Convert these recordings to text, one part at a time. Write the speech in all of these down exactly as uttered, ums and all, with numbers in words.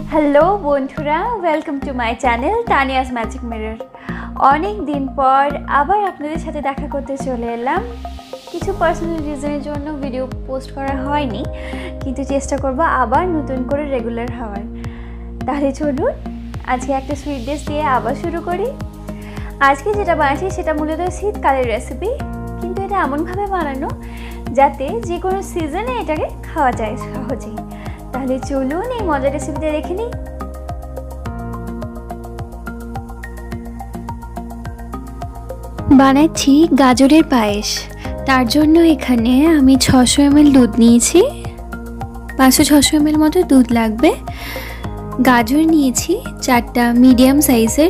Hello বন্ধুরা, welcome to my channel Tania's magic mirror. অনেক দিন পর আবার আপনাদের সাথে দেখা করতে চলে এলাম। কিছু পার্সোনাল রিজনের জন্য ভিডিও পোস্ট করা হয়নি, কিন্তু চেষ্টা করব আবার নতুন করে রেগুলার হওয়ার। তাহলে চলুন আজকে একটা সুইট ডিশ দিয়ে আবার শুরু করি। আজকে যেটা বানাচ্ছি সেটা মূলত শীতকালের রেসিপি, কিন্তু এটা এমনভাবে বানানো যাতে যে কোনো সিজনে এটাকে খাওয়া যায় সহজেই। তাহলে চলুন এই মজার রেসিপিটা দেখে নিই। বানাচ্ছি গাজরের পায়েস। তার জন্য এখানে আমি ছশো এমএল দুধ নিয়েছি, পাঁচশো ছশো এমএল মতো দুধ লাগবে। গাজর নিয়েছি চারটা মিডিয়াম সাইজের,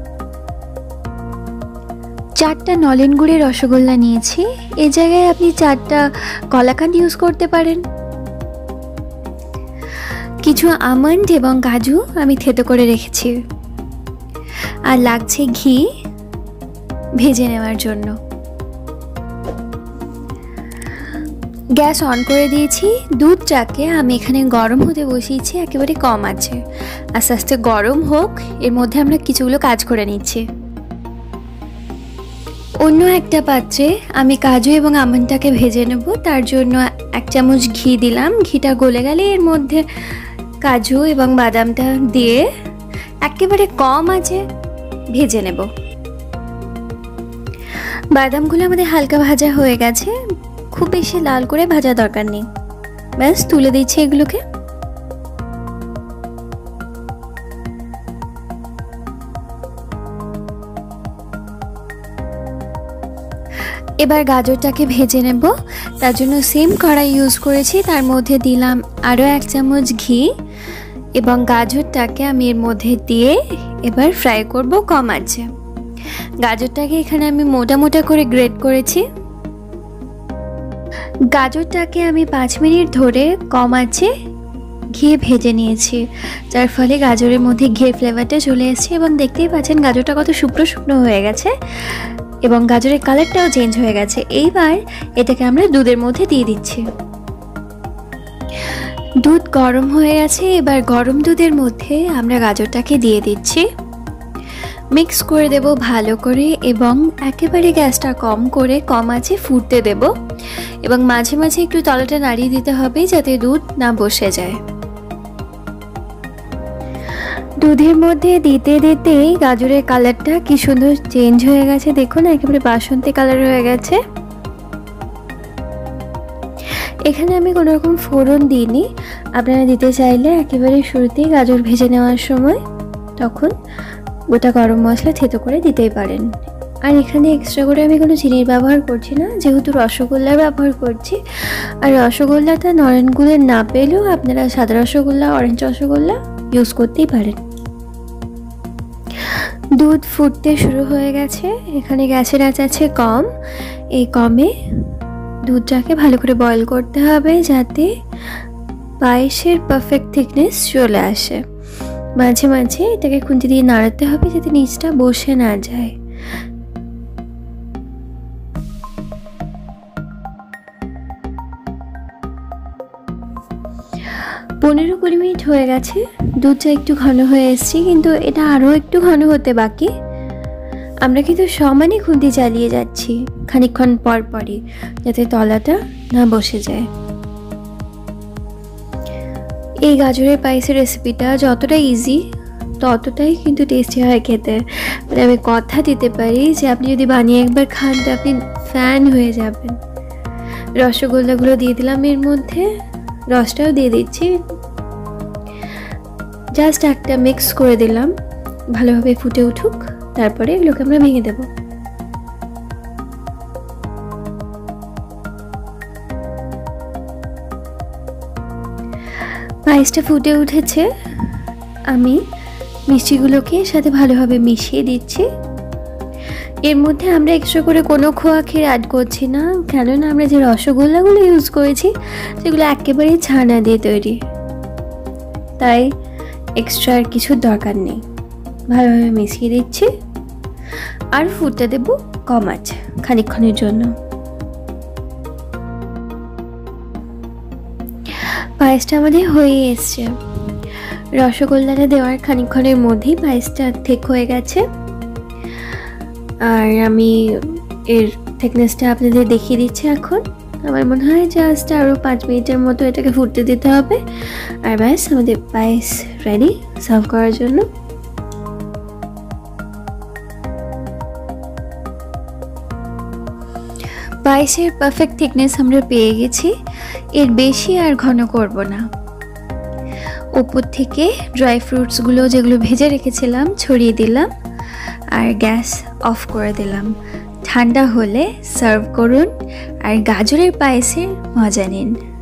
চারটা নলেন গুড়ের রসগোল্লা নিয়েছি। এই জায়গায় আপনি চারটা কলাকান্দ ইউজ করতে পারেন। কিছু আমন্ড এবং কাজু আমি থেতো করে রেখেছি, আর লাগছে ঘি ভেজে নেওয়ার জন্য। গ্যাস অন করে দিয়েছি। দুধটাকে আমি এখানে গরম হতে বসিয়েছি, একেবারে কম আছে। আস্তে আস্তে গরম হোক, এর মধ্যে আমরা কিছুগুলো কাজ করে নিচ্ছি। অন্য একটা পাত্রে আমি কাজু এবং আমন্ডটাকে ভেজে নেব। তার জন্য এক চামচ ঘি দিলাম। ঘিটা গলে গেলে এর মধ্যে কাজু এবং বাদামটা দিয়ে একেবারে কম আঁচে ভেজে নেব। বাদামগুলো আমাদের হালকা ভাজা হয়ে গেছে, খুব বেশি লাল করে ভাজা দরকার নেই। ব্যাস তুলে দিচ্ছি এগুলোকে। এবার গাজরটাকে ভেজে নেব। তার জন্য সেম কড়াই ইউজ করেছি, তার মধ্যে দিলাম আরও এক চামচ ঘি এবং গাজরটাকে আমি এর মধ্যে দিয়ে এবার ফ্রাই করব কম আঁচে। গাজরটাকে এখানে আমি মোটা মোটা করে গ্রেট করেছি। গাজরটাকে আমি পাঁচ মিনিট ধরে কম আঁচে ঘি ভেজে নিয়েছি, যার ফলে গাজরের মধ্যে ঘির ফ্লেভারটা চলে এসেছে এবং দেখতেই পাচ্ছেন গাজরটা কত শুকনো শুকনো হয়ে গেছে এবং গাজরের কালারটাও চেঞ্জ হয়ে গেছে। এইবার এটাকে আমরা দুধের মধ্যে দিয়ে দিচ্ছি। দুধ গরম হয়ে গেছে, এবার গরম দুধের মধ্যে আমরা গাজরটাকে দিয়ে দিচ্ছি। মিক্স করে দেব ভালো করে এবং একেবারে গ্যাসটা কম করে কম আঁচে ফুটতে দেব এবং মাঝে মাঝে একটু তলাটা নাড়িয়ে দিতে হবে যাতে দুধ না বসে যায়। দুধের মধ্যে দিতে দিতেই গাজরের কালারটা কি সুন্দর চেঞ্জ হয়ে গেছে, দেখুন একেবারে বাসন্তী কালার হয়ে গেছে। এখানে আমি কোনো রকম ফোড়ন দিইনি, আপনারা দিতে চাইলে একেবারে শুরুতেই গাজর ভেজে নেওয়ার সময় তখন গোটা গরম মশলা থেতো করে দিতেই পারেন। আর এখানে এক্সট্রা করে আমি কোনো চিনির ব্যবহার করছি না, যেহেতু রসগোল্লার ব্যবহার করছি। আর রসগোল্লাটা নলেন গুড়ের না পেলেও আপনারা সাদা রসগোল্লা, অরেঞ্জ রসগোল্লা ইউজ করতেই পারেন। দুধ ফুটতে শুরু হয়ে গেছে, এখানে গ্যাসের আঁচ আছে কম। এই কমে দুধটাকে ভালো করে বয়েল করতে হবে যাতে পায়েসের পারফেক্ট থিকনেস চলে আসে। মাঝে মাঝে এটাকে খুন্তি দিয়ে নাড়াতে হবে যাতে নিচটা বসে না যায়। পনেরো কুড়ি মিনিট হয়ে গেছে, দুধটা একটু ঘন হয়ে এসছে, কিন্তু এটা আরও একটু ঘন হতে বাকি। আমরা কিন্তু সমানে খুন্তি চালিয়ে যাচ্ছি খানিকক্ষণ পর পরই যাতে তলাটা না বসে যায়। এই গাজরের পায়েসের রেসিপিটা যতটা ইজি ততটাই কিন্তু টেস্টি হয় খেতে। মানে আমি কথা দিতে পারি যে আপনি যদি বানিয়ে একবার খান তো আপনি ফ্যান হয়ে যাবেন। রসগোল্লাগুলো দিয়ে দিলাম এর মধ্যে, রসটাও দিয়ে দিচ্ছি। জাস্ট একটা মিক্স করে দিলাম, ভালোভাবে ফুটে উঠুক, তারপরে এগুলোকে আমরা ভেঙে দেব। পায়েসটা ফুটে উঠেছে, আমি মিষ্টিগুলোকে সাথে ভালোভাবে মিশিয়ে দিচ্ছি। এর মধ্যে আমরা এক্সট্রা করে কোনো খোয়া ক্ষীর অ্যাড করছি না, কেননা আমরা যে রসগোল্লাগুলো ইউজ করেছি সেগুলো একেবারেই ছানা দিয়ে তৈরি, তাই এক্সট্রা আর কিছুর দরকার নেই। ভালোভাবে মিশিয়ে দিচ্ছি আর ফুটতে দেব কম আঁচে খানিকক্ষণের জন্য। পায়েসটা আমাদের হয়ে এসছে। রসগোল্লাটা দেওয়ার খানিকক্ষণের মধ্যেই পায়েসটা ঠিক হয়ে গেছে। আর আমি এর থিকনেসটা আপনাদের দেখিয়ে দিচ্ছি। এখন আমার মনে হয় জাস্ট আরও পাঁচ মিনিটের মতো এটাকে ফুটতে দিতে হবে, আর ব্যাস আমাদের পায়েস রেডি সার্ভ করার জন্য। পায়েসের পারফেক্ট থিকনেস আমরা পেয়ে গেছি, এর বেশি আর ঘন করব না। উপর থেকে ড্রাই ফ্রুটসগুলো যেগুলো ভেজে রেখেছিলাম ছড়িয়ে দিলাম, আর গ্যাস অফ করে দিলাম। ঠান্ডা হলে সার্ভ করুন আর গাজরের পায়েসের মজা নিন।